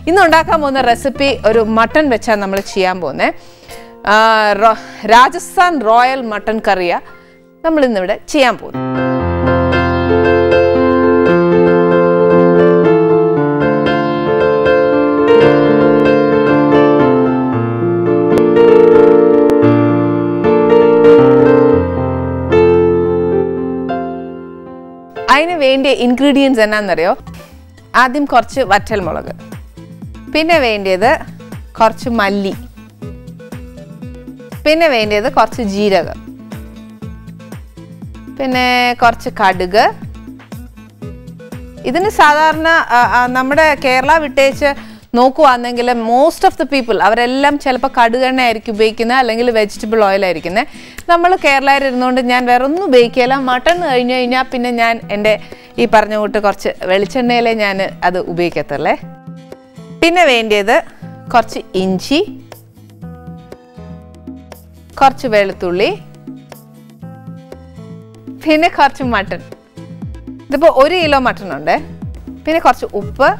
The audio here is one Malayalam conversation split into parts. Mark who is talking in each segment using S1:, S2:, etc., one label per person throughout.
S1: ഇന്ന് ഉണ്ടാക്കാൻ പോകുന്ന റെസിപ്പി ഒരു മട്ടൺ വെച്ചാണ് നമ്മൾ ചെയ്യാൻ പോകുന്നത്. രാജസ്ഥാൻ റോയൽ മട്ടൺ കറിയാണ് നമ്മൾ ഇന്നിവിടെ ചെയ്യാൻ പോകുന്നത്. അതിന് വേണ്ടിയ ഇൻഗ്രീഡിയൻസ് എന്നാന്നറിയോ? ആദ്യം കുറച്ച് വറ്റൽമുളക്, പിന്നെ വേണ്ടിയത് കുറച്ച് മല്ലി, പിന്നെ വേണ്ടിയത് കുറച്ച് ജീരകം, പിന്നെ കുറച്ച് കടുക്. ഇതിന് സാധാരണ നമ്മുടെ കേരള വിട്ടേച്ച് നോക്കുവാണെങ്കിൽ മോസ്റ്റ് ഓഫ് ദ പീപ്പിൾ അവരെല്ലാം ചിലപ്പോൾ കടുകെണ്ണ ആയിരിക്കും ഉപയോഗിക്കുന്നത്, അല്ലെങ്കിൽ വെജിറ്റബിൾ ഓയിൽ ആയിരിക്കുന്നത്. നമ്മൾ കേരളയിൽ ഇരുന്നുകൊണ്ട് ഞാൻ വേറെ ഒന്നും ഉപയോഗിക്കില്ല. മട്ടൺ കഴിഞ്ഞ് കഴിഞ്ഞാൽ പിന്നെ ഞാൻ എൻ്റെ ഈ പറഞ്ഞ കൂട്ട് കുറച്ച് വെളിച്ചെണ്ണയിലേ ഞാൻ അത് ഉപയോഗിക്കത്തുള്ളേ. പിന്നെ വേണ്ടിയത് കുറച്ച് ഇഞ്ചി, കുറച്ച് വെളുത്തുള്ളി, പിന്നെ കുറച്ച് മട്ടൺ. ഇതിപ്പോൾ 1 കിലോ മട്ടൺ ഉണ്ട്. പിന്നെ കുറച്ച് ഉപ്പ്.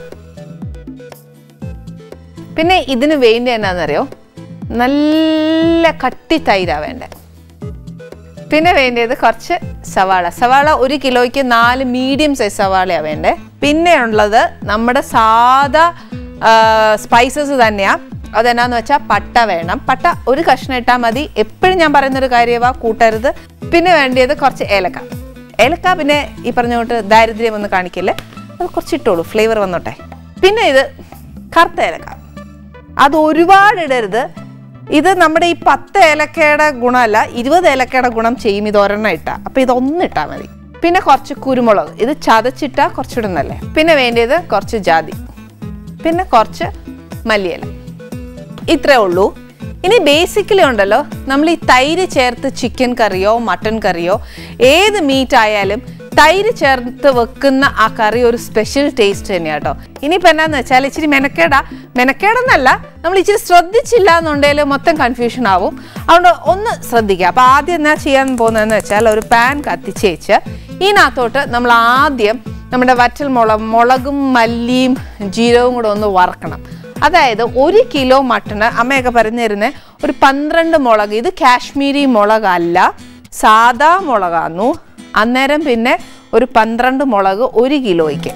S1: പിന്നെ ഇതിന് വേണ്ടി എന്നാന്നറിയോ? നല്ല കട്ടി തൈരാണ് വേണ്ടത്. പിന്നെ വേണ്ടത് കുറച്ച് സവാള. 1 കിലോയ്ക്ക് 4 മീഡിയം സൈസ് സവാളയാണ് വേണ്ടത്. പിന്നെ ഉള്ളത് നമ്മുടെ സാധാ സ്പൈസസ് തന്നെയാണ്. അതെന്നാന്ന് വെച്ചാൽ പട്ട വേണം. പട്ട ഒരു കഷ്ണം ഇട്ടാൽ മതി. എപ്പോഴും ഞാൻ പറയുന്നൊരു കാര്യമാണ്, കൂട്ടരുത്. പിന്നെ വേണ്ടിയത് കുറച്ച് ഏലക്ക. ഏലക്ക പിന്നെ ഈ പറഞ്ഞ കൊണ്ട് ദാരിദ്ര്യം ഒന്നും കാണിക്കില്ല, അത് കുറച്ച് ഇട്ടോളൂ, ഫ്ലേവർ വന്നോട്ടെ. പിന്നെ ഇത് കറുത്ത ഏലക്ക, അത് ഒരുപാട് ഇടരുത്. ഇത് നമ്മുടെ ഈ 10 ഏലക്കയുടെ ഗുണമല്ല, 20 ഏലക്കയുടെ ഗുണം ചെയ്യും ഇത് ഒരെണ്ണം ഇട്ടാൽ. അപ്പം ഇതൊന്നും ഇട്ടാൽ മതി. പിന്നെ കുറച്ച് കുരുമുളക്, ഇത് ചതച്ചിട്ടാൽ കുറച്ചുകൂടെ നല്ലേ. പിന്നെ വേണ്ടിയത് കുറച്ച് ജാതി, പിന്നെ കുറച്ച് മല്ലിയില. ഇത്രേ ഉള്ളൂ. ഇനി ബേസിക്കലി ഉണ്ടല്ലോ, നമ്മൾ ഈ തൈര് ചേർത്ത് ചിക്കൻ കറിയോ മട്ടൺ കറിയോ ഏത് മീറ്റ് ആയാലും തൈര് ചേർത്ത് വെക്കുന്ന ആ കറി ഒരു സ്പെഷ്യൽ ടേസ്റ്റ് തന്നെയാണ് കേട്ടോ. ഇനിയിപ്പോൾ എന്നാന്ന് വെച്ചാൽ ഇച്ചിരി മെനക്കേടെന്നല്ല, നമ്മൾ ഇച്ചിരി ശ്രദ്ധിച്ചില്ല എന്നുണ്ടെങ്കിൽ മൊത്തം കൺഫ്യൂഷൻ ആവും. അതുകൊണ്ട് ഒന്ന് ശ്രദ്ധിക്കുക. അപ്പോൾ ആദ്യം എന്നാ ചെയ്യാൻ പോകുന്നതെന്ന് വെച്ചാൽ ഒരു പാൻ കത്തിച്ച് വെച്ച് ഇതിനകത്തോട്ട് നമ്മൾ ആദ്യം നമ്മുടെ മുളകും മല്ലിയും ജീരകവും കൂടെ ഒന്ന് വറക്കണം. അതായത് 1 കിലോ മട്ടണ് അമ്മയൊക്കെ പറഞ്ഞു തരുന്നത് ഒരു 12 മുളക്. ഇത് കാശ്മീരി മുളകല്ല, സാദാ മുളകാന്നു. അന്നേരം പിന്നെ ഒരു 12 മുളക് 1 കിലോയ്ക്ക്.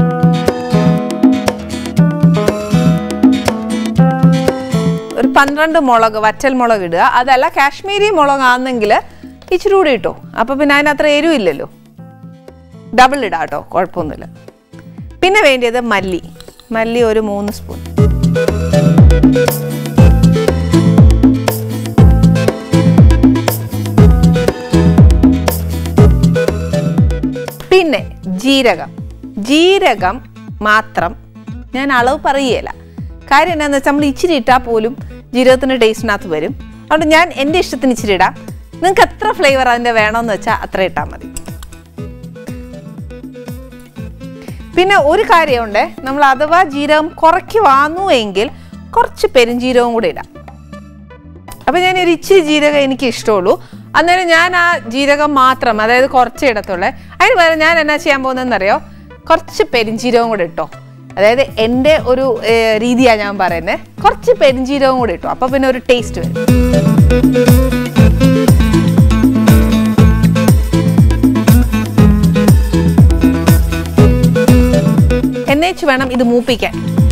S1: ഒരു 12 മുളക് വറ്റൽ മുളക് ഇടുക. അതല്ല കാശ്മീരി മുളകാണെങ്കിൽ ഇച്ചിരി കൂടി ഇട്ടോ, അപ്പോൾ പിന്നെ അതിനത്ര എരിവില്ലല്ലോ, ഡബിൾ ഇടാം കേട്ടോ, കുഴപ്പമൊന്നുമില്ല. പിന്നെ വേണ്ടിയത് മല്ലി ഒരു 3 സ്പൂൺ. പിന്നെ ജീരകം മാത്രം. ഞാൻ അളവ് പറയുകയില്ല, കാര്യം എന്താണെന്ന് വെച്ചാൽ നമ്മൾ ഇച്ചിരി ഇട്ടാൽ പോലും ജീരകത്തിൻ്റെ ടേസ്റ്റിനകത്ത് വരും. അതുകൊണ്ട് ഞാൻ എൻ്റെ ഇഷ്ടത്തിന് ഇച്ചിരി ഇടാം. നിങ്ങൾക്ക് എത്ര ഫ്ലേവർ അതിൻ്റെ വേണമെന്ന് വെച്ചാൽ അത്ര ഇട്ടാൽ മതി. പിന്നെ ഒരു കാര്യമുണ്ട്, നമ്മൾ അഥവാ ജീരകം കുറയ്ക്കുവാന്നു എങ്കിൽ കുറച്ച് പെരുംജീരകവും കൂടെ ഇടാം. അപ്പം ഞാനൊരു ഇച്ചിരി ജീരകം എനിക്ക് ഇഷ്ടമുള്ളൂ. അന്നേരം ഞാൻ ആ ജീരകം മാത്രം, അതായത് കുറച്ചേ ഇടത്തുള്ളേ. അതിന് പകരം ഞാൻ എന്നാ ചെയ്യാൻ പോകുന്നതെന്നറിയോ? കുറച്ച് പെരുംജീരകവും കൂടെ ഇട്ടോ. അതായത് എൻ്റെ ഒരു രീതിയാണ് ഞാൻ പറയുന്നത്. കുറച്ച് പെരുംജീരകവും കൂടെ ഇട്ടോ, അപ്പോൾ പിന്നെ ഒരു ടേസ്റ്റ് വരും. എന്നേച്ച് വേണം ഇത് മൂപ്പിക്കാൻ.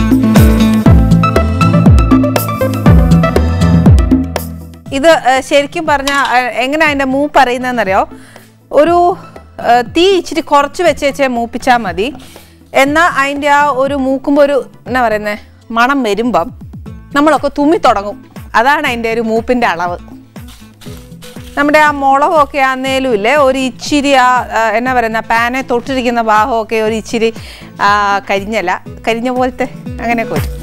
S1: ഇത് ശരിക്കും പറഞ്ഞാൽ എങ്ങനെ അതിൻ്റെ മൂപ്പ് അറിയുന്നതെന്നറിയോ? ഒരു തീ ഇച്ചിരി കുറച്ച് വെച്ചേ മൂപ്പിച്ചാൽ മതി. എന്നാൽ അതിൻ്റെ ആ ഒരു മൂക്കുമ്പോൾ ഒരു എന്നാ പറയുന്നത് മണം വരുമ്പം നമ്മളൊക്കെ തുമ്മി തുടങ്ങും. അതാണ് അതിൻ്റെ ഒരു മൂപ്പിൻ്റെ അളവ്. നമ്മുടെ ആ മുളകൊക്കെ ആന്നേലും ഇല്ലേ, ഒരു ഇച്ചിരി ആ എന്നാ പറയുന്ന പാനെ തൊട്ടിരിക്കുന്ന ഭാഗമൊക്കെ ഒരു ഇച്ചിരി കരിഞ്ഞ പോലത്തെ അങ്ങനെയൊക്കെ വരും.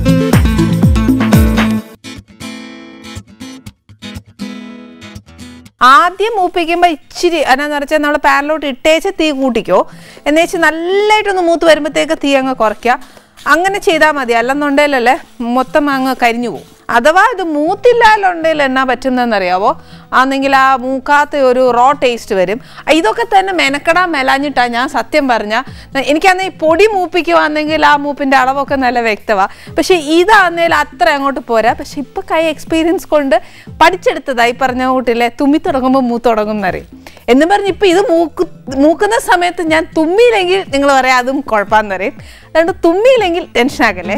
S1: ആദ്യം മൂപ്പിക്കുമ്പോൾ ഇച്ചിരി എന്നാന്ന് വെച്ചാൽ നമ്മൾ പാനിലോട്ട് ഇട്ടേച്ച് തീ കൂട്ടിക്കോ. എന്നുവെച്ച് നല്ലതായിട്ടൊന്ന് മൂത്ത് വരുമ്പോഴത്തേക്ക് തീ അങ്ങ് കുറയ്ക്കുക. അങ്ങനെ ചെയ്താൽ മതി. അല്ലെന്നുണ്ടെങ്കിലല്ലേ മൊത്തം അങ്ങ് കരിഞ്ഞു പോകും. അഥവാ ഇത് മൂത്തില്ലാലുണ്ടെങ്കിൽ എന്നാ പറ്റുന്നതെന്നറിയാവോ, ആണെങ്കിൽ ആ മൂക്കാത്ത ഒരു റോ ടേസ്റ്റ് വരും. ഇതൊക്കെ തന്നെ മെനക്കെടാൻ മേലാഞ്ഞിട്ടാണ് ഞാൻ സത്യം പറഞ്ഞാൽ. എനിക്കന്ന് ഈ പൊടി മൂപ്പിക്കുവാണെങ്കിൽ ആ മൂപ്പിൻ്റെ അളവൊക്കെ നല്ല വ്യക്തമാണ്. പക്ഷേ ഇതാന്നേൽ അത്ര അങ്ങോട്ട് പോരാ. പക്ഷെ ഇപ്പം എക്സ്പീരിയൻസ് കൊണ്ട് പഠിച്ചെടുത്തതായി പറഞ്ഞ കൂട്ടില്ലേ, തുമ്മി തുടങ്ങുമ്പോൾ മൂത്തുടങ്ങും എന്നറിയും എന്നും പറഞ്ഞ് ഇപ്പം ഇത് മൂക്കുന്ന സമയത്ത് ഞാൻ തുമ്മിയില്ലെങ്കിൽ നിങ്ങൾ പറയാം അതും കുഴപ്പമെന്ന് പറയും. അതുകൊണ്ട് തുമ്മിയില്ലെങ്കിൽ ടെൻഷനാക്കല്ലേ.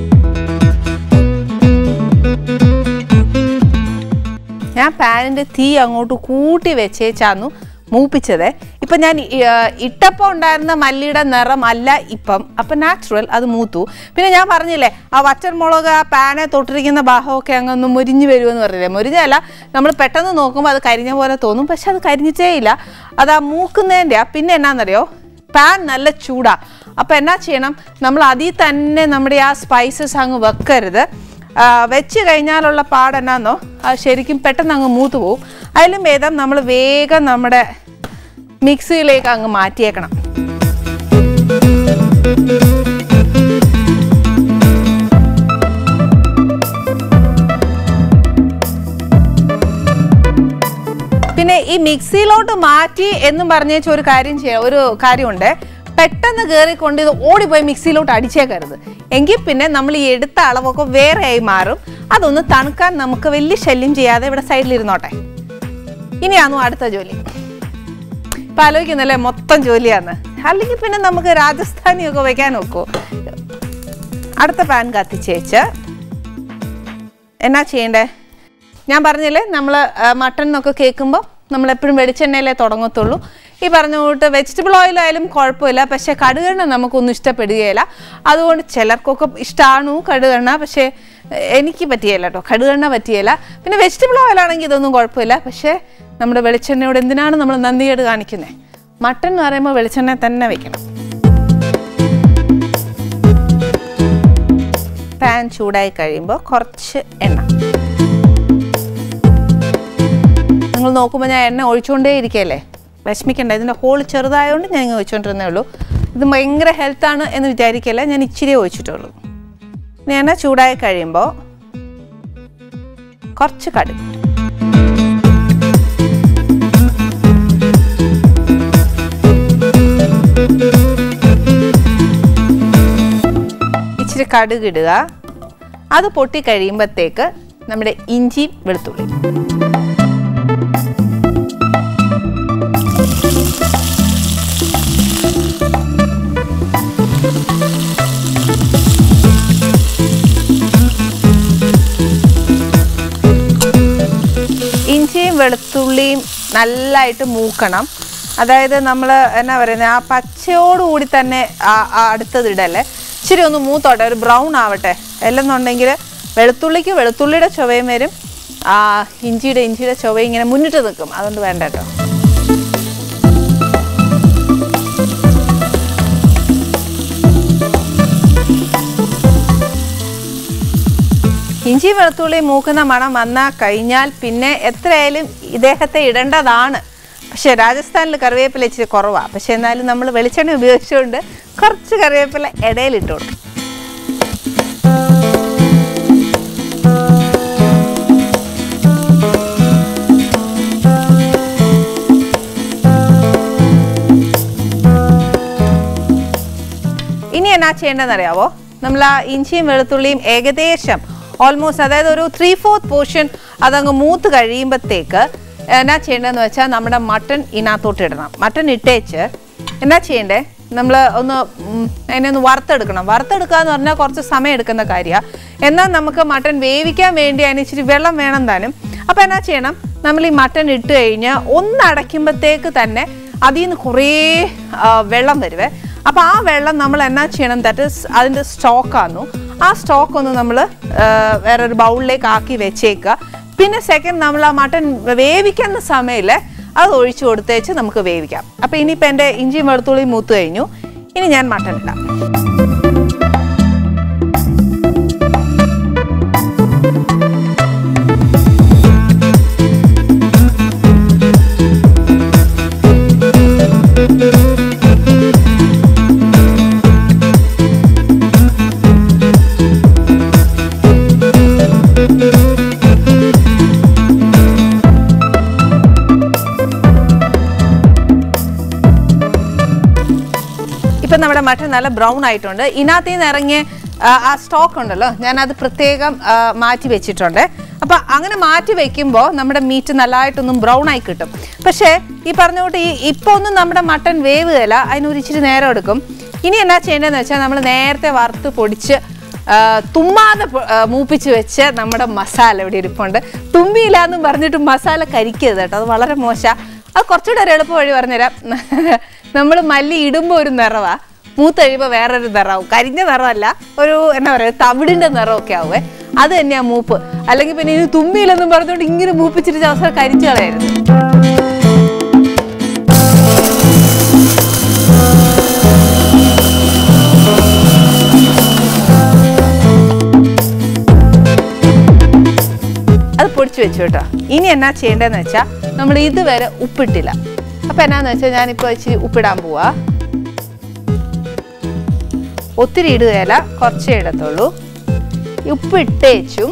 S1: ഞാൻ പാനിൻ്റെ തീ അങ്ങോട്ട് കൂട്ടി വെച്ചേച്ചാന്നു മൂപ്പിച്ചത്. ഇപ്പം ഞാൻ ഇട്ടപ്പോൾ ഉണ്ടായിരുന്ന മല്ലിയുടെ നിറം അല്ല ഇപ്പം. അപ്പം നാച്ചുറൽ അത് മൂത്തു. പിന്നെ ഞാൻ പറഞ്ഞില്ലേ ആ വറ്റൽമുളക് ആ പാനെ തൊട്ടിരിക്കുന്ന ഭാഗമൊക്കെ അങ്ങൊന്ന് മുരിഞ്ഞ് വരുമെന്ന് പറഞ്ഞില്ലേ. മുരിഞ്ഞല്ല, നമ്മൾ പെട്ടെന്ന് നോക്കുമ്പോൾ അത് കരിഞ്ഞ പോലെ തോന്നും. പക്ഷെ അത് കരിഞ്ഞിട്ടേ ഇല്ല. അത് ആ മൂക്കുന്നതിൻ്റെ. പിന്നെ എന്നാന്നറിയോ, പാൻ നല്ല ചൂടാണ്. അപ്പം എന്നാ ചെയ്യണം, നമ്മൾ അതിൽ തന്നെ നമ്മുടെ ആ സ്പൈസസ് അങ്ങ് വെക്കരുത്. വെച്ച് കഴിഞ്ഞാലുള്ള പാടെന്നാന്നോ, അത് ശരിക്കും പെട്ടെന്ന് അങ്ങ് മൂത്ത് പോവും. അതിലും ഭേദം നമ്മൾ വേഗം നമ്മുടെ മിക്സിയിലേക്ക് അങ്ങ് മാറ്റിയേക്കണം. പിന്നെ ഈ മിക്സിയിലോട്ട് മാറ്റി എന്നും പറഞ്ഞേച്ച ഒരു കാര്യമുണ്ട്. പെട്ടെന്ന് കയറിക്കൊണ്ട് ഇത് ഓടിപ്പോയി മിക്സിയിലോട്ട് അടിച്ചേക്കരുത്. എങ്കിൽ പിന്നെ നമ്മൾ ഈ എടുത്ത അളവൊക്കെ വേറെ ആയി മാറും. അതൊന്ന് തണുക്കാൻ നമുക്ക് വലിയ ശല്യം ചെയ്യാതെ ഇവിടെ സൈഡിലിരുന്നോട്ടെ. ഇനിയാണോ അടുത്ത ജോലി. ഇപ്പം ആലോചിക്കുന്നല്ലേ മൊത്തം ജോലിയാന്ന്. അല്ലെങ്കിൽ പിന്നെ നമുക്ക് രാജസ്ഥാനിയൊക്കെ വയ്ക്കാൻ നോക്കൂ. അടുത്ത പാൻ കത്തിച്ചേച്ച് എന്നാ ചെയ്യണ്ടേ, ഞാൻ പറഞ്ഞില്ലേ നമ്മൾ മട്ടൺ എന്നൊക്കെ കേൾക്കുമ്പോൾ നമ്മളെപ്പോഴും വെളിച്ചെണ്ണയിലേ തുടങ്ങത്തുള്ളൂ. ഈ പറഞ്ഞ കൂട്ട് വെജിറ്റബിൾ ഓയിലായാലും കുഴപ്പമില്ല. പക്ഷേ കടുകെണ്ണ നമുക്കൊന്നും ഇഷ്ടപ്പെടുകയില്ല. അതുകൊണ്ട് ചിലർക്കൊക്കെ ഇഷ്ടമാണു കടുകെണ്ണ, പക്ഷേ എനിക്ക് പറ്റിയല്ല കേട്ടോ, കടുകെണ്ണ പറ്റിയല്ല. പിന്നെ വെജിറ്റബിൾ ഓയിലാണെങ്കിൽ ഇതൊന്നും കുഴപ്പമില്ല. പക്ഷേ നമ്മുടെ വെളിച്ചെണ്ണയോട് എന്തിനാണ് നമ്മൾ നന്ദികേട് കാണിക്കുന്നത്? മട്ടൺ എന്ന് പറയുമ്പോൾ വെളിച്ചെണ്ണ തന്നെ വെക്കണം. പാൻ ചൂടായി കഴിയുമ്പോൾ കുറച്ച് എണ്ണ. നിങ്ങൾ നോക്കുമ്പോൾ ഞാൻ എണ്ണ ഒഴിച്ചുകൊണ്ടേ ഇരിക്കുകയല്ലേ, വിഷമിക്കണ്ട. ഇതിൻ്റെ ഹോൾ ചെറുതായതുകൊണ്ട് ഞാൻ ഇങ്ങനെ ഒഴിച്ചുകൊണ്ടിരുന്നേ ഉള്ളൂ. ഇത് ഭയങ്കര ഹെൽത്താണ് എന്ന് വിചാരിക്കല്ല, ഞാൻ ഇച്ചിരി ഒഴിച്ചിട്ടുള്ളൂ. ഇനി എണ്ണ ചൂടായി കഴിയുമ്പോൾ കുറച്ച് കടുക്, ഇച്ചിരി കടുക് ഇടുക. അത് പൊട്ടി കഴിയുമ്പോഴത്തേക്ക് നമ്മുടെ ഇഞ്ചി വെളുത്തുള്ളി, ഇഞ്ചിയും വെളുത്തുള്ളിയും നല്ലതായിട്ട് മൂക്കണം. അതായത് നമ്മൾ എന്നാ പറയുന്നത്, ആ പച്ചയോടുകൂടി തന്നെ അടുത്തത് ഇടല്ലേ, ഇച്ചിരി ഒന്ന് മൂത്തോട്ടെ, ഒരു ബ്രൗൺ ആവട്ടെ. അല്ലെന്നുണ്ടെങ്കിൽ വെളുത്തുള്ളിക്ക് വെളുത്തുള്ളിയുടെ ചുവയും വരും, ഇഞ്ചിയുടെ ചുവ ഇങ്ങനെ മുന്നിട്ട് നിൽക്കും. അതുകൊണ്ട് വേണ്ട കേട്ടോ. ഇഞ്ചി വെളുത്തുള്ളി മൂക്കുന്ന മണം വന്നാൽ കഴിഞ്ഞാൽ പിന്നെ എത്രയായാലും ഇദ്ദേഹത്തെ ഇടേണ്ടതാണ്. പക്ഷേ രാജസ്ഥാനിൽ കറിവേപ്പില ഇച്ചിരി കുറവാണ്. പക്ഷെ എന്നാലും നമ്മൾ വെളിച്ചെണ്ണ ഉപയോഗിച്ചുകൊണ്ട് കുറച്ച് കറിവേപ്പില ഇടയിലിട്ട് കൊടുക്കും. ഇനി എന്നാ ചെയ്യേണ്ടതെന്നറിയാവോ, നമ്മൾ ആ ഇഞ്ചിയും വെളുത്തുള്ളിയും ഏകദേശം ഓൾമോസ്റ്റ്, അതായത് ഒരു 3/4 പോർഷൻ അതങ്ങ് മൂത്ത് കഴിയുമ്പോഴത്തേക്ക് എന്നാ ചെയ്യേണ്ടതെന്ന് വെച്ചാൽ നമ്മുടെ മട്ടൺ ഇതിനകത്തോട്ട് ഇടണം. മട്ടൺ ഇട്ടേച്ച് എന്നാ ചെയ്യണ്ടേ, നമ്മൾ അതിനെ ഒന്ന് വറുത്തെടുക്കണം. വറുത്തെടുക്കുക എന്ന് പറഞ്ഞാൽ കുറച്ച് സമയം എടുക്കുന്ന കാര്യമാണ്. എന്നാൽ നമുക്ക് മട്ടൺ വേവിക്കാൻ വേണ്ടി അതിന് ഇച്ചിരി വെള്ളം വേണം താനും. അപ്പോൾ എന്നാ ചെയ്യണം, നമ്മൾ ഈ മട്ടൺ ഇട്ട് കഴിഞ്ഞാൽ ഒന്ന് അടയ്ക്കുമ്പോഴത്തേക്ക് തന്നെ അതിൽ നിന്ന് കുറേ വെള്ളം വരുവേ. അപ്പോൾ ആ വെള്ളം നമ്മൾ എന്നാ ചെയ്യണം, ദാറ്റ് ഈസ് അതിൻ്റെ സ്റ്റോക്കാന്നു. ആ സ്റ്റോക്ക് ഒന്ന് നമ്മൾ വേറൊരു ബൗളിലേക്ക് ആക്കി വെച്ചേക്കുക. പിന്നെ സെക്കൻഡ് നമ്മൾ ആ മട്ടൺ വേവിക്കുന്ന സമയത്തിൽ അത് ഒഴിച്ചു കൊടുത്തേച്ച് നമുക്ക് വേവിക്കാം. അപ്പോൾ ഇനിയിപ്പോൾ എൻ്റെ ഇഞ്ചിയും വെളുത്തുള്ളിയും മൂത്ത് കഴിഞ്ഞു. ഇനി ഞാൻ മട്ടൺ ഇടാം. ഇപ്പം നമ്മുടെ മട്ടൺ നല്ല ബ്രൗൺ ആയിട്ടുണ്ട്. ഇതിനകത്ത് നിന്ന് ഇറങ്ങിയ ആ സ്റ്റോക്ക് ഉണ്ടല്ലോ, ഞാനത് പ്രത്യേകം മാറ്റി വെച്ചിട്ടുണ്ട്. അപ്പം അങ്ങനെ മാറ്റി വെക്കുമ്പോൾ നമ്മുടെ മീറ്റ് നല്ലതായിട്ടൊന്നും ബ്രൗൺ ആയി കിട്ടും. പക്ഷേ ഈ പറഞ്ഞ കൂട്ട് ഇപ്പോൾ ഒന്നും നമ്മുടെ മട്ടൺ വേവുകയില്ല, അതിനൊരു ഇച്ചിരി നേരം എടുക്കും. ഇനി എന്നാ ചെയ്യേണ്ടതെന്ന് വെച്ചാൽ നമ്മൾ നേരത്തെ വറുത്ത് പൊടിച്ച് തുമ്മാതെ മൂപ്പിച്ച് വെച്ച് നമ്മുടെ മസാല ഇവിടെ ഇരിപ്പുണ്ട്. തുമ്മിയില്ല എന്നും പറഞ്ഞിട്ട് മസാല കരിക്കരുത് കേട്ടോ, അത് വളരെ മോശമാണ്. അത് കുറച്ചുകൂടെ ഒരു എളുപ്പ വഴി പറഞ്ഞുതരാം. നമ്മൾ മല്ലി ഇടുമ്പോൾ ഒരു നിറവാണ്, മൂത്ത് കഴിയുമ്പോൾ വേറൊരു നിറവും, കരിഞ്ഞ നിറമല്ല, ഒരു എന്നാ പറയുക തവിടിൻ്റെ നിറമൊക്കെ ആവുമേ, അത് തന്നെയാണ് മൂപ്പ്. അല്ലെങ്കിൽ പിന്നെ ഇനി തുമ്മിയില്ലെന്നും പറഞ്ഞുകൊണ്ട് ഇങ്ങനെ മൂപ്പിച്ചിട്ട് അവസരം കരിച്ചു കളയരുത്. അത് പൊടിച്ച് വെച്ചു കേട്ടോ. ഇനി എന്നാ ചെയ്യേണ്ടതെന്ന് വെച്ചാൽ നമ്മൾ ഇതുവരെ ഉപ്പിട്ടില്ല. അപ്പം എന്നാന്ന് വെച്ചാൽ ഞാനിപ്പോൾ ഇച്ചിരി ഉപ്പിടാൻ പോവാ. ഒത്തിരി ഇടുകയില്ല, കുറച്ചേ ഇടത്തുള്ളൂ. ഉപ്പിട്ടേച്ചും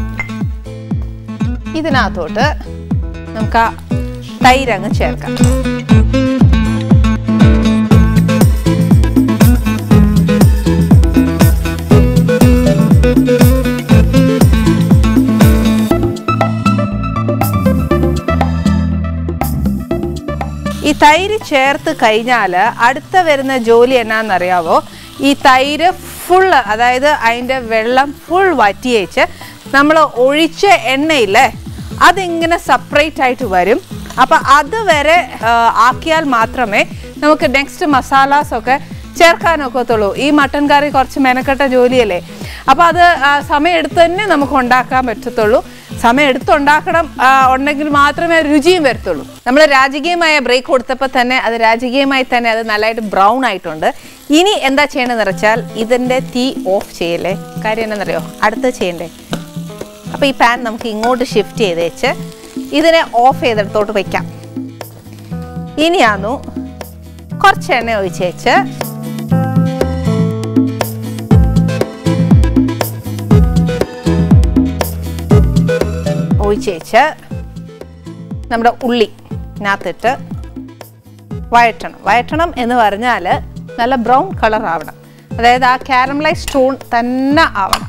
S1: ഇതിനകത്തോട്ട് നമുക്ക് ആ തൈരങ്ങ് ചേർക്കാം. ഈ തൈര് ചേർത്ത് കഴിഞ്ഞാൽ അടുത്ത വരുന്ന ജോലി എന്നാന്നറിയാവോ, ഈ തൈര് ഫുൾ, അതായത് അതിൻ്റെ വെള്ളം ഫുൾ വറ്റിയേച്ച് നമ്മൾ ഒഴിച്ച എണ്ണയില്ലേ അതിങ്ങനെ സെപ്പറേറ്റ് ആയിട്ട് വരും. അപ്പം അതുവരെ ആക്കിയാൽ മാത്രമേ നമുക്ക് നെക്സ്റ്റ് മസാലാസൊക്കെ ചേർക്കാനൊക്കത്തുള്ളൂ. ഈ മട്ടൻ കറി കുറച്ച് മെനക്കെട്ട ജോലിയല്ലേ, അപ്പോൾ അത് സമയം എടുത്ത് തന്നെ നമുക്ക് ഉണ്ടാക്കാൻ പറ്റത്തുള്ളൂ. സമയം എടുത്തുണ്ടാക്കണം ഉണ്ടെങ്കിൽ മാത്രമേ രുചിയും വരത്തുള്ളൂ. നമ്മൾ രാജകീയമായ ബ്രേക്ക് കൊടുത്തപ്പോൾ തന്നെ അത് രാജകീയമായി തന്നെ അത് നല്ലതായിട്ട് ബ്രൗൺ ആയിട്ടുണ്ട്. ഇനി എന്താ ചെയ്യണമെന്ന് വെച്ചാൽ ഇതിൻ്റെ തീ ഓഫ് ചെയ്യല്ലേ. കാര്യം എന്താണെന്നറിയോ, അടുത്ത് ചെയ്യണ്ടേ. അപ്പോൾ ഈ പാൻ നമുക്ക് ഇങ്ങോട്ട് ഷിഫ്റ്റ് ചെയ്ത് വെച്ച് ഇതിനെ ഓഫ് ചെയ്തെടുത്തോട്ട് വയ്ക്കാം. ഇനിയാന്നു കുറച്ച് എണ്ണ ഒഴിച്ച് വെച്ച് ഒഴിച്ച് നമ്മുടെ ഉള്ളിനകത്തിട്ട് വഴറ്റണം എന്ന് പറഞ്ഞാൽ നല്ല ബ്രൗൺ കളർ ആവണം, അതായത് ആ കാരമലൈസ് ടോൺ തന്നെ ആവണം.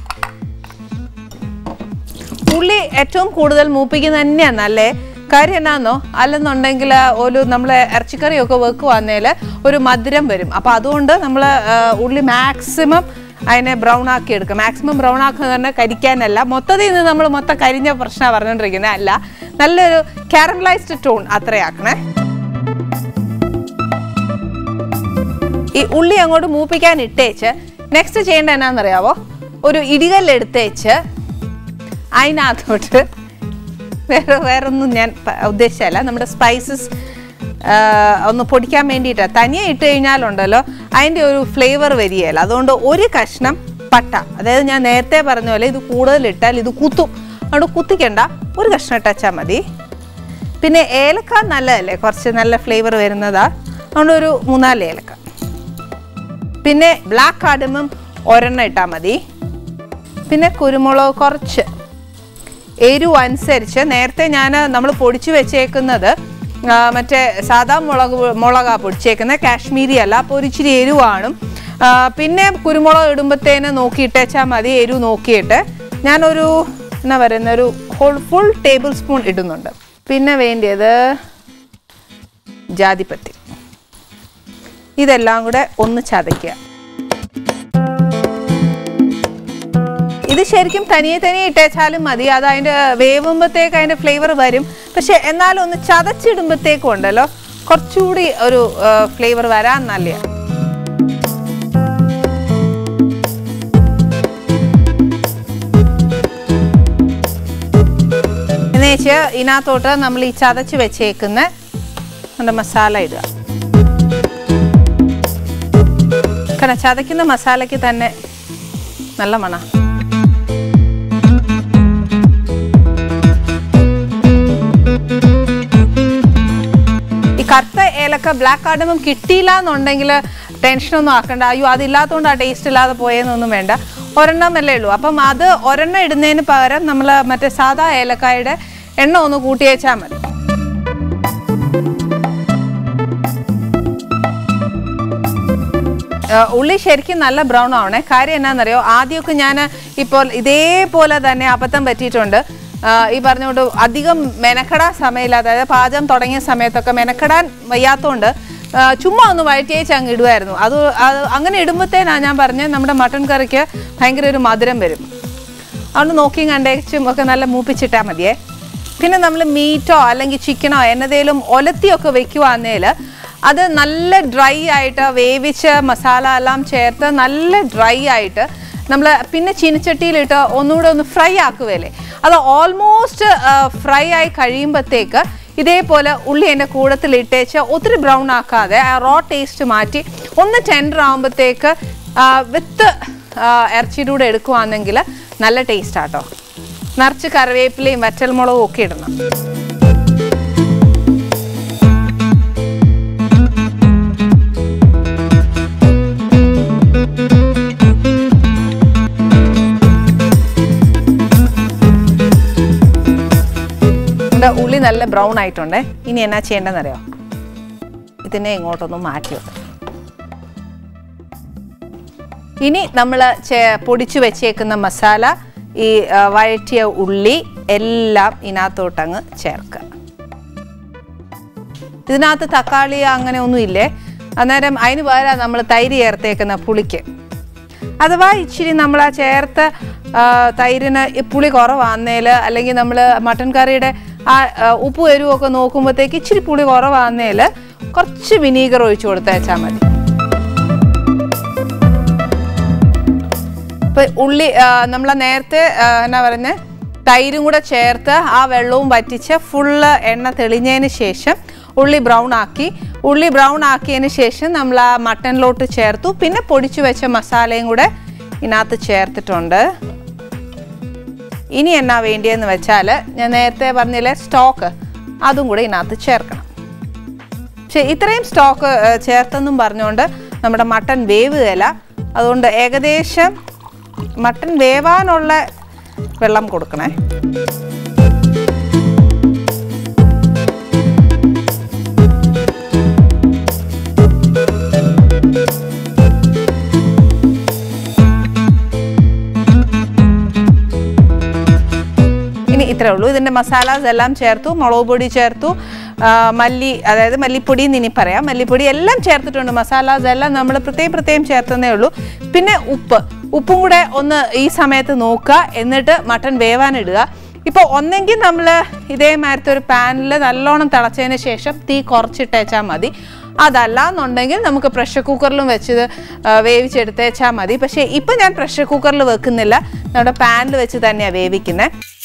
S1: ഉള്ളി ഏറ്റവും കൂടുതൽ മൂപ്പിക്കുന്നത് തന്നെയാണ് നല്ലേ. കാര്യം എന്നാന്നോ, അല്ലെന്നുണ്ടെങ്കിൽ ഒരു നമ്മൾ ഇറച്ചിക്കറിയൊക്കെ വെക്കുവാന്നേൽ ഒരു മധുരം വരും. അപ്പോൾ അതുകൊണ്ട് നമ്മൾ ഉള്ളി മാക്സിമം അതിനെ ബ്രൗൺ ആക്കി എടുക്കുക. മാക്സിമം ബ്രൗൺ ആക്കുന്നത് തന്നെ കരിക്കാനല്ല, മൊത്തത്തിൽ നിന്ന് നമ്മൾ മൊത്തം കരിഞ്ഞ പ്രശ്നമാണ് പറഞ്ഞുകൊണ്ടിരിക്കുന്നത്, അല്ല, നല്ലൊരു കാരമലൈസ്ഡ് ടോൺ അത്രയാക്കണേ. ഈ ഉള്ളി അങ്ങോട്ട് മൂപ്പിക്കാൻ ഇട്ടേച്ച് നെക്സ്റ്റ് ചെയ്യേണ്ട എന്നാന്നറിയാവോ, ഒരു ഇടികല്ലെടുത്തേച്ച് അതിനകത്തോട്ട് വേറൊന്നും ഞാൻ ഉദ്ദേശിച്ചല്ല, നമ്മുടെ സ്പൈസസ് ഒന്ന് പൊടിക്കാൻ വേണ്ടിയിട്ടാണ്. തനിയെ ഇട്ട് കഴിഞ്ഞാലുണ്ടല്ലോ അതിൻ്റെ ഒരു ഫ്ലേവർ വരികയില്ല. അതുകൊണ്ട് ഒരു കഷ്ണം പട്ട, അതായത് ഞാൻ നേരത്തെ പറഞ്ഞ പോലെ ഇത് കൂടുതലിട്ടാൽ ഇത് കുത്തും, അതുകൊണ്ട് കുത്തിക്കണ്ട, ഒരു കഷ്ണം ഇട്ടാൽ മതി. പിന്നെ ഏലക്ക നല്ലതല്ലേ, കുറച്ച് നല്ല ഫ്ലേവർ വരുന്നതാ, അതുകൊണ്ട് ഒരു 3-4 ഏലക്ക. പിന്നെ ബ്ലാക്ക് കാർഡമം ഒരെണ്ണം ഇട്ടാൽ മതി. പിന്നെ കുരുമുളക് കുറച്ച്, എരിവ് അനുസരിച്ച്. നേരത്തെ നമ്മൾ പൊടിച്ചു വെച്ചേക്കുന്നത് മറ്റേ സാധാ മുളകാണ് പൊടിച്ചേക്കുന്നത്, കാശ്മീരി അല്ല, അപ്പോൾ ഒരു ഇച്ചിരി എരിവാണ്. പിന്നെ കുരുമുളക് ഇടുമ്പോഴത്തേന് നോക്കിയിട്ടേച്ചാൽ മതി, എരിവ് നോക്കിയിട്ട്. ഞാനൊരു എന്നാ പറയുന്ന ഒരു ഫുൾ ടേബിൾ സ്പൂൺ ഇടുന്നുണ്ട്. പിന്നെ വേണ്ടിയത് ജാതിപത്രി, ഇതെല്ലാം കൂടെ ഒന്ന് ചതയ്ക്കുക. ഇത് ശരിക്കും തനിയെ ഇട്ടേച്ചാലും മതി, അത് അതിൻ്റെ വേവുമ്പോഴത്തേക്ക് അതിൻ്റെ ഫ്ലേവർ വരും. പക്ഷെ എന്നാലും ഒന്ന് ചതച്ചിടുമ്പോഴത്തേക്കും ഉണ്ടല്ലോ കുറച്ചുകൂടി ഒരു ഫ്ലേവർ വരാൻ നല്ലതാണ്. എന്നുവെച്ച് ഇതിനകത്തോട്ട് നമ്മൾ ഈ ചതച്ച് വെച്ചേക്കുന്ന നമ്മുടെ മസാല ഇടുക. കാരണം ചതയ്ക്കുന്ന മസാലയ്ക്ക് തന്നെ നല്ല മണം. ഈ കറുത്ത ഏലക്ക ബ്ലാക്ക് കാർഡമം കിട്ടിയില്ല എന്നുണ്ടെങ്കിൽ ടെൻഷനൊന്നും ആക്കണ്ട, അയ്യോ അതില്ലാത്തതുകൊണ്ട് ആ ടേസ്റ്റ് ഇല്ലാതെ പോയെന്നൊന്നും വേണ്ട, ഒരെണ്ണമല്ലേ ഉള്ളൂ. അപ്പം അത് ഒരെണ്ണം ഇടുന്നതിന് പകരം നമ്മൾ മറ്റേ സാധാ ഏലക്കായുടെ എണ്ണ ഒന്ന് കൂട്ടി വെച്ചാൽ മതി. ഉള്ളി ശരിക്കും നല്ല ബ്രൗൺ ആവണേ. കാര്യം എന്നാണെന്നറിയോ, ആദ്യമൊക്കെ ഞാൻ ഇപ്പോൾ ഇതേപോലെ തന്നെ അബദ്ധം പറ്റിയിട്ടുണ്ട്. ഈ പറഞ്ഞുകൊണ്ട് അധികം മെനക്കെടാൻ സമയമില്ല, അതായത് പാചകം തുടങ്ങിയ സമയത്തൊക്കെ മെനക്കെടാൻ വയ്യാത്തതുകൊണ്ട് ചുമ്മാ ഒന്ന് വഴറ്റിയേച്ച് അങ്ങ് ഇടുമായിരുന്നു. അത് അങ്ങനെ ഇടുമ്പോഴത്തേനാണ് ഞാൻ പറഞ്ഞത് നമ്മുടെ മട്ടൻ കറിക്ക് ഭയങ്കര ഒരു മധുരം വരും. അതുകൊണ്ട് നോക്കിയും കണ്ടേച്ചും ഒക്കെ നല്ല മൂപ്പിച്ചിട്ടാൽ മതിയേ. പിന്നെ നമ്മൾ മീറ്റോ അല്ലെങ്കിൽ ചിക്കനോ എന്നതേലും ഒലത്തിയൊക്കെ വെക്കുവാന്നേൽ അത് നല്ല ഡ്രൈ ആയിട്ട് വേവിച്ച് മസാല എല്ലാം ചേർത്ത് നല്ല ഡ്രൈ ആയിട്ട് നമ്മൾ പിന്നെ ചീനച്ചട്ടിയിലിട്ട് ഒന്നുകൂടെ ഒന്ന് ഫ്രൈ ആക്കുവല്ലേ, അത് ഓൾമോസ്റ്റ് ഫ്രൈ ആയി കഴിയുമ്പോഴത്തേക്ക് ഇതേപോലെ ഉള്ളി എൻ്റെ കൂടത്തിലിട്ടേച്ച് ഒത്തിരി ബ്രൗൺ ആക്കാതെ ആ റോ ടേസ്റ്റ് മാറ്റി ഒന്ന് ടെൻഡർ ആകുമ്പോഴത്തേക്ക് വിത്ത് ഇറച്ചിയുടെ കൂടെ എടുക്കുവാണെങ്കിൽ നല്ല ടേസ്റ്റാട്ടോ. നിറച്ച് കറിവേപ്പിലയും വറ്റൽമുളകും ഒക്കെ ഇടണം. ഉള്ളി നല്ല ബ്രൗൺ ആയിട്ടുണ്ട്. ഇനി എന്നാ ചെയ്യേണ്ടതെന്നറിയോ, ഇതിനെ ഇങ്ങോട്ടൊന്ന് മാറ്റി വെക്കാം. ഇനി നമ്മൾ പൊടിച്ചു വെച്ചേക്കുന്ന മസാല, ഈ വഴറ്റിയ ഉള്ളി എല്ലാം ഇതിനകത്തോട്ടങ്ങ് ചേർക്കുക. ഇതിനകത്ത് തക്കാളി അങ്ങനെ ഒന്നും ഇല്ലേ, അന്നേരം അതിന് പകരം നമ്മൾ തൈര് ചേർത്തേക്കുന്ന പുളിക്ക്. അഥവാ ഇച്ചിരി നമ്മൾ ആ ചേർത്ത തൈരിന് പുളി കുറവാന്നേൽ, അല്ലെങ്കിൽ നമ്മൾ മട്ടൻ കറിയുടെ ആ ഉപ്പും എരിവൊക്കെ നോക്കുമ്പോഴത്തേക്ക് ഇച്ചിരി പുളി കുറവാന്നേൽ കുറച്ച് വിനീഗർ ഒഴിച്ചു കൊടുത്തേച്ചാൽ മതി. ഇപ്പം ഉള്ളി നമ്മൾ നേരത്തെ എന്നാ പറയുന്നത് തൈരും കൂടെ ചേർത്ത് ആ വെള്ളവും വറ്റിച്ച് ഫുള്ള് എണ്ണ തെളിഞ്ഞതിന് ശേഷം ഉള്ളി ബ്രൗൺ ആക്കിയതിന് ശേഷം നമ്മൾ ആ മട്ടനിലോട്ട് ചേർത്തു. പിന്നെ പൊടിച്ചു വെച്ച മസാലയും കൂടെ ഇതിനകത്ത് ചേർത്തിട്ടുണ്ട്. ഇനി എന്നാ വേണ്ടിയെന്ന് വെച്ചാൽ ഞാൻ നേരത്തെ പറഞ്ഞില്ലേ സ്റ്റോക്ക്, അതും കൂടെ ഇതിനകത്ത് ചേർക്കണം. പക്ഷേ ഇത്രയും സ്റ്റോക്ക് ചേർത്തെന്നും പറഞ്ഞുകൊണ്ട് നമ്മുടെ മട്ടൻ വേവുകയില്ല. അതുകൊണ്ട് ഏകദേശം മട്ടൻ വേവാനുള്ള വെള്ളം കൊടുക്കണേ. ഇനി ഇത്രേ ഉള്ളൂ. ഇതിൻ്റെ മസാലാസ് എല്ലാം ചേർത്തു, മുളക് പൊടി ചേർത്തു, മല്ലി, അതായത് മല്ലിപ്പൊടി എന്ന് ഇനി പറയാം, മല്ലിപ്പൊടി എല്ലാം ചേർത്തിട്ടുണ്ട്. മസാലാസ് എല്ലാം നമ്മൾ പ്രത്യേകം ചേർത്തതേ ഉള്ളൂ. പിന്നെ ഉപ്പും കൂടെ ഒന്ന് ഈ സമയത്ത് നോക്കുക, എന്നിട്ട് മട്ടൻ വേവാനിടുക. ഇപ്പോൾ ഒന്നെങ്കിൽ നമ്മൾ ഇതേമാതിരത്തെ ഒരു പാനിൽ നല്ലോണം തിളച്ചതിന് ശേഷം തീ കുറച്ചിട്ടേച്ചാൽ മതി. അതല്ല എന്നുണ്ടെങ്കിൽ നമുക്ക് പ്രഷർ കുക്കറിലും വെച്ച് വേവിച്ചെടുത്തേച്ചാൽ മതി. പക്ഷേ ഇപ്പം ഞാൻ പ്രഷർ കുക്കറിൽ വെക്കുന്നില്ല, നമ്മുടെ പാനിൽ വെച്ച് തന്നെയാണ് വേവിക്കുന്നത്.